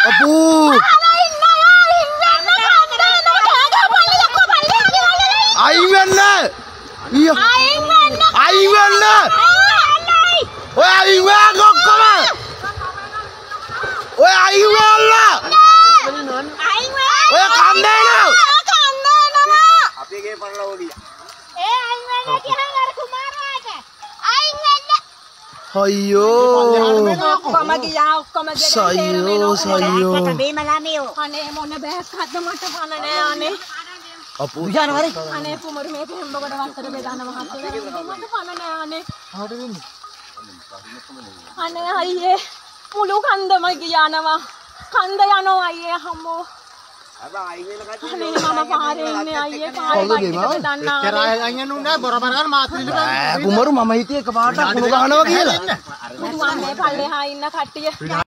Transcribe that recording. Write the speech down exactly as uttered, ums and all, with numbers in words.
අපෝ අයින් වෙන්න අයින් වෙන්න අයින් වෙන්න ඔය අයින් වෙන්න ඔක්කොම ඔය අයින් වෙන්න අයින් වෙන්න ඔය කන්දේ නෝ කන්දේ නම අපි ගේ පරලව ගියා ඒ අයින් වෙන්න කියන අර කුමාරයාට අයින් වෙන්න අයියෝ ඔක්කොම ගියා ඔක්කොම සයියෝ සයියෝ අනේ මොන බෑක්ක්ද මට පණ නෑ අනේ අපු යනවරේ අනේ කුමරු මේක හෙම්බකට වත්තර බෙදාන මහත්තයා මට පණ නෑ අනේ ආඩ වෙන්නේ අනේ අයියේ මුළු කන්දම ගියානවා කන්ද යනවා අයියේ හම්මෝ අබා අයියේ ලකටි අනේ මම පාරේ ඉන්නේ අයියේ පාරේ දන්නා එච්චර අයින් යන්න උන්නේ බොරබර ගන්න මාත්‍රිලි කුමරු මම හිතියේ එකපාරට කුණු ගහනවා කියලා අර මේ පල්ලෙහා ඉන්න කට්ටිය